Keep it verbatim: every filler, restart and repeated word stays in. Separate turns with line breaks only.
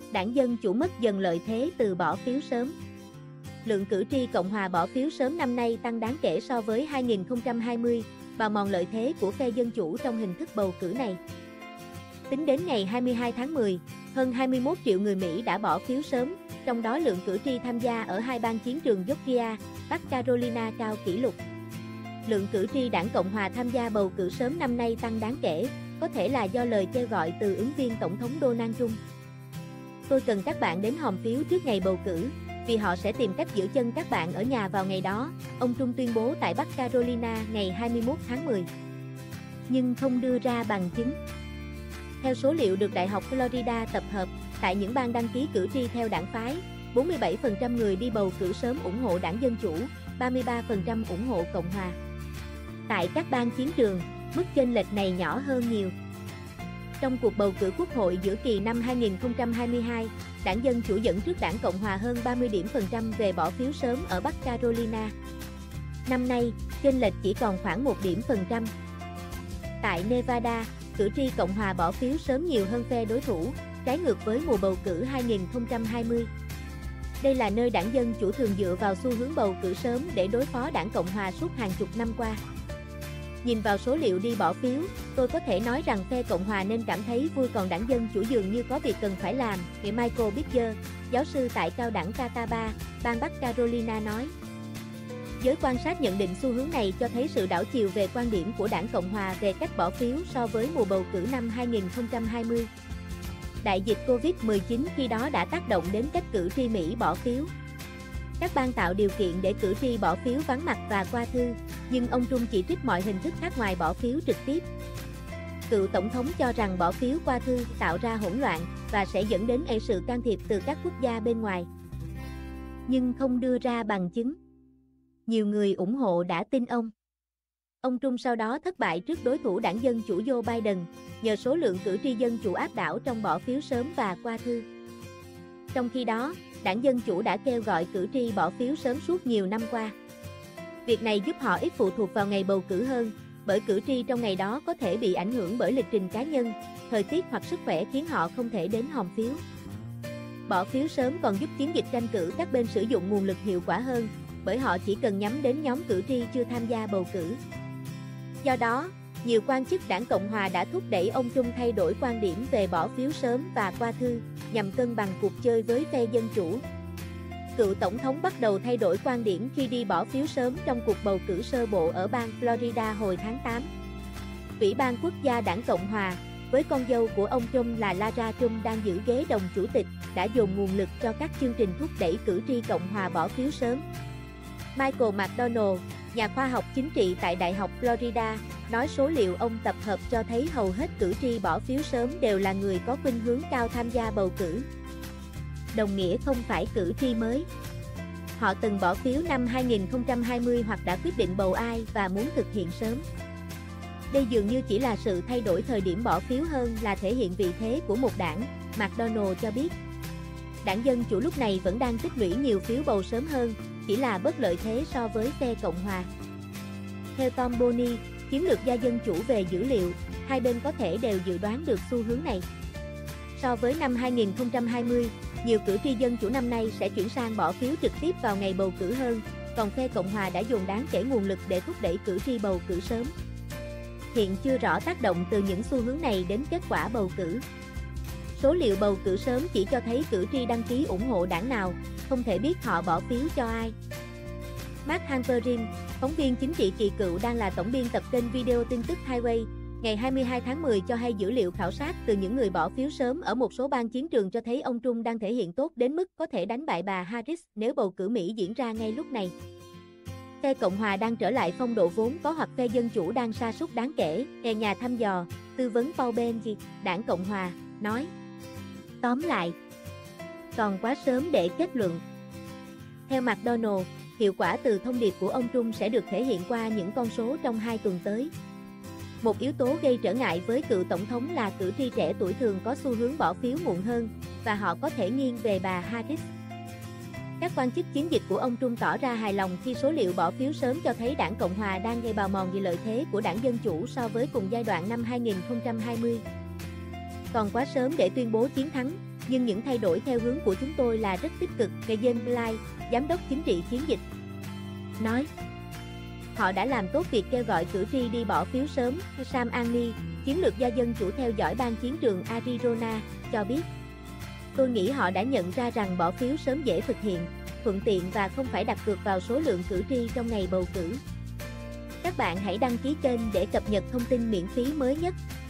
Đảng Dân Chủ mất dần lợi thế từ bỏ phiếu sớm. Lượng cử tri Cộng hòa bỏ phiếu sớm năm nay tăng đáng kể so với hai nghìn không trăm hai mươi, bào mòn lợi thế của phe Dân Chủ trong hình thức bầu cử này. Tính đến ngày hai mươi hai tháng mười, hơn hai mươi mốt triệu người Mỹ đã bỏ phiếu sớm, trong đó lượng cử tri tham gia ở hai bang chiến trường Georgia, Bắc Carolina cao kỷ lục. Lượng cử tri Đảng Cộng hòa tham gia bầu cử sớm năm nay tăng đáng kể, có thể là do lời kêu gọi từ ứng viên Tổng thống Donald Trump. Tôi cần các bạn đến hòm phiếu trước ngày bầu cử, vì họ sẽ tìm cách giữ chân các bạn ở nhà vào ngày đó, ông Trump tuyên bố tại Bắc Carolina ngày hai mươi mốt tháng mười. Nhưng không đưa ra bằng chứng. Theo số liệu được Đại học Florida tập hợp, tại những bang đăng ký cử tri theo đảng phái, bốn mươi bảy phần trăm người đi bầu cử sớm ủng hộ Đảng Dân Chủ, ba mươi ba phần trăm ủng hộ Cộng hòa. Tại các bang chiến trường, mức chênh lệch này nhỏ hơn nhiều. Trong cuộc bầu cử quốc hội giữa kỳ năm hai nghìn không trăm hai mươi hai, Đảng Dân Chủ dẫn trước Đảng Cộng hòa hơn ba mươi điểm phần trăm về bỏ phiếu sớm ở Bắc Carolina. Năm nay, chênh lệch chỉ còn khoảng một điểm phần trăm. Tại Nevada, cử tri Cộng hòa bỏ phiếu sớm nhiều hơn phe đối thủ, trái ngược với mùa bầu cử hai nghìn không trăm hai mươi. Đây là nơi Đảng Dân Chủ thường dựa vào xu hướng bầu cử sớm để đối phó Đảng Cộng hòa suốt hàng chục năm qua. Nhìn vào số liệu đi bỏ phiếu, tôi có thể nói rằng phe Cộng hòa nên cảm thấy vui, còn Đảng Dân Chủ dường như có việc cần phải làm, vị Michael Bigger, giáo sư tại cao đẳng Catawba, bang Bắc Carolina nói. Giới quan sát nhận định xu hướng này cho thấy sự đảo chiều về quan điểm của Đảng Cộng hòa về cách bỏ phiếu so với mùa bầu cử năm hai nghìn không trăm hai mươi. Đại dịch Covid mười chín khi đó đã tác động đến cách cử tri Mỹ bỏ phiếu. Các bang tạo điều kiện để cử tri bỏ phiếu vắng mặt và qua thư, nhưng ông Trump chỉ trích mọi hình thức khác ngoài bỏ phiếu trực tiếp. Cựu tổng thống cho rằng bỏ phiếu qua thư tạo ra hỗn loạn và sẽ dẫn đến sự can thiệp từ các quốc gia bên ngoài, nhưng không đưa ra bằng chứng. Nhiều người ủng hộ đã tin ông. Ông Trump sau đó thất bại trước đối thủ Đảng Dân Chủ Joe Biden, nhờ số lượng cử tri Dân Chủ áp đảo trong bỏ phiếu sớm và qua thư. Trong khi đó, Đảng Dân Chủ đã kêu gọi cử tri bỏ phiếu sớm suốt nhiều năm qua. Việc này giúp họ ít phụ thuộc vào ngày bầu cử hơn, bởi cử tri trong ngày đó có thể bị ảnh hưởng bởi lịch trình cá nhân, thời tiết hoặc sức khỏe khiến họ không thể đến hòm phiếu. Bỏ phiếu sớm còn giúp chiến dịch tranh cử các bên sử dụng nguồn lực hiệu quả hơn, bởi họ chỉ cần nhắm đến nhóm cử tri chưa tham gia bầu cử. Do đó, nhiều quan chức Đảng Cộng hòa đã thúc đẩy ông Trump thay đổi quan điểm về bỏ phiếu sớm và qua thư, nhằm cân bằng cuộc chơi với phe Dân Chủ. Cựu tổng thống bắt đầu thay đổi quan điểm khi đi bỏ phiếu sớm trong cuộc bầu cử sơ bộ ở bang Florida hồi tháng tám. Ủy ban quốc gia Đảng Cộng hòa, với con dâu của ông Trump là Lara Trump đang giữ ghế đồng chủ tịch, đã dồn nguồn lực cho các chương trình thúc đẩy cử tri Cộng hòa bỏ phiếu sớm. Michael McDonald, nhà khoa học chính trị tại Đại học Florida, nói số liệu ông tập hợp cho thấy hầu hết cử tri bỏ phiếu sớm đều là người có khuynh hướng cao tham gia bầu cử. Đồng nghĩa không phải cử tri mới. Họ từng bỏ phiếu năm hai nghìn không trăm hai mươi hoặc đã quyết định bầu ai và muốn thực hiện sớm. Đây dường như chỉ là sự thay đổi thời điểm bỏ phiếu hơn là thể hiện vị thế của một đảng, McDonald cho biết. Đảng Dân Chủ lúc này vẫn đang tích lũy nhiều phiếu bầu sớm hơn, chỉ là bất lợi thế so với phe Cộng hòa. Theo Tom Bonney, chiến lược gia Dân Chủ về dữ liệu, hai bên có thể đều dự đoán được xu hướng này. So với năm hai nghìn không trăm hai mươi, nhiều cử tri Dân Chủ năm nay sẽ chuyển sang bỏ phiếu trực tiếp vào ngày bầu cử hơn, còn phe Cộng hòa đã dồn đáng kể nguồn lực để thúc đẩy cử tri bầu cử sớm. Hiện chưa rõ tác động từ những xu hướng này đến kết quả bầu cử. Số liệu bầu cử sớm chỉ cho thấy cử tri đăng ký ủng hộ đảng nào, không thể biết họ bỏ phiếu cho ai. Mark Halperin, phóng viên chính trị kỳ cựu đang là tổng biên tập kênh video tin tức Highway, ngày hai mươi hai tháng mười cho hay dữ liệu khảo sát từ những người bỏ phiếu sớm ở một số bang chiến trường cho thấy ông Trump đang thể hiện tốt đến mức có thể đánh bại bà Harris nếu bầu cử Mỹ diễn ra ngay lúc này. Phe Cộng hòa đang trở lại phong độ vốn có hoặc phe Dân Chủ đang sa sút đáng kể, theo nhà thăm dò, tư vấn Paul Benji, Đảng Cộng hòa, nói. Tóm lại, còn quá sớm để kết luận. Theo McDonald, hiệu quả từ thông điệp của ông Trump sẽ được thể hiện qua những con số trong hai tuần tới. Một yếu tố gây trở ngại với cựu tổng thống là cử tri trẻ tuổi thường có xu hướng bỏ phiếu muộn hơn, và họ có thể nghiêng về bà Harris. Các quan chức chiến dịch của ông Trump tỏ ra hài lòng khi số liệu bỏ phiếu sớm cho thấy Đảng Cộng hòa đang gây bào mòn vì lợi thế của Đảng Dân Chủ so với cùng giai đoạn năm hai nghìn không trăm hai mươi. Còn quá sớm để tuyên bố chiến thắng, nhưng những thay đổi theo hướng của chúng tôi là rất tích cực, Gayen Lai, giám đốc chính trị chiến dịch, nói. Họ đã làm tốt việc kêu gọi cử tri đi bỏ phiếu sớm, Sam Anni, chiến lược gia dân chủ theo dõi ban chiến trường Arizona, cho biết. Tôi nghĩ họ đã nhận ra rằng bỏ phiếu sớm dễ thực hiện, thuận tiện và không phải đặt cược vào số lượng cử tri trong ngày bầu cử. Các bạn hãy đăng ký kênh để cập nhật thông tin miễn phí mới nhất.